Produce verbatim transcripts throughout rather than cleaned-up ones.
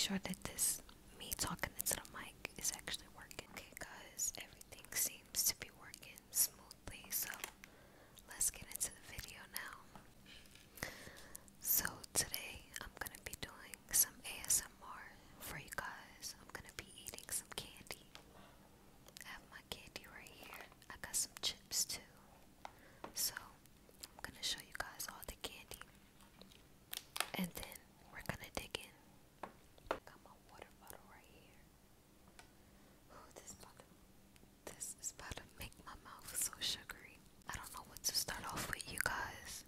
sure that this me talking into the mic is actually working. Okay, guys, everything seems to be working smoothly, so let's get into the video now. So today I'm gonna be doing some A S M R for you guys. I'm gonna be eating some candy. I have my candy right here. I got some chips too. So I'm gonna show you guys all the candy, and then we're gonna dig in. Got my water bottle right here. Ooh, this about to, this is about to make my mouth so sugary. I don't know what to start off with, you guys.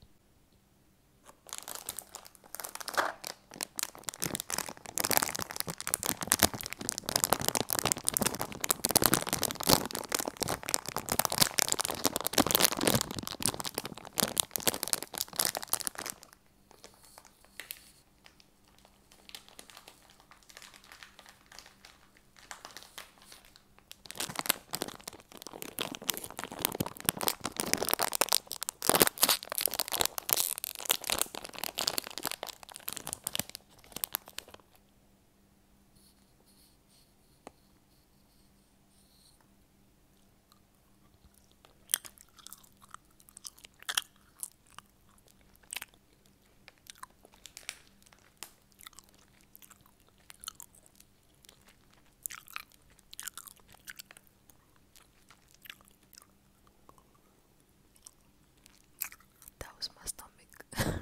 That was my stomach.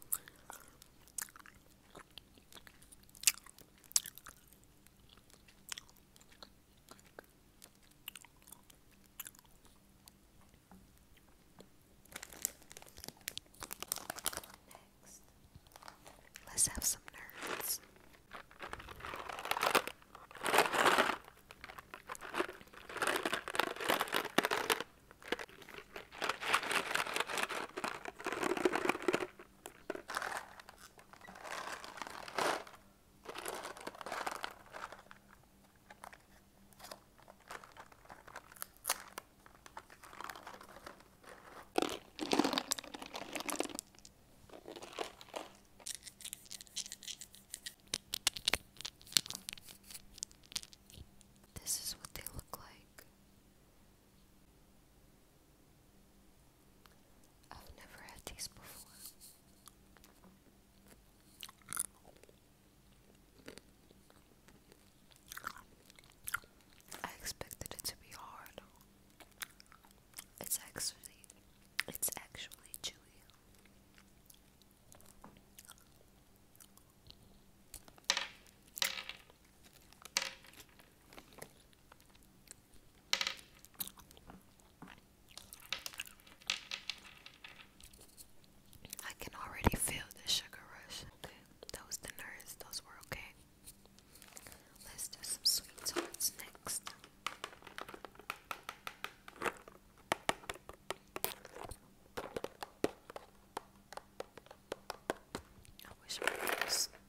Next, let's have some nerds. This is what they look like. I've never had these before. I expected it to be hard. It's actually, it's actually chewy. I can already feel the sugar rush. Okay, that was the nerds. Those were okay. Let's do some sweet tarts next. I wish my nose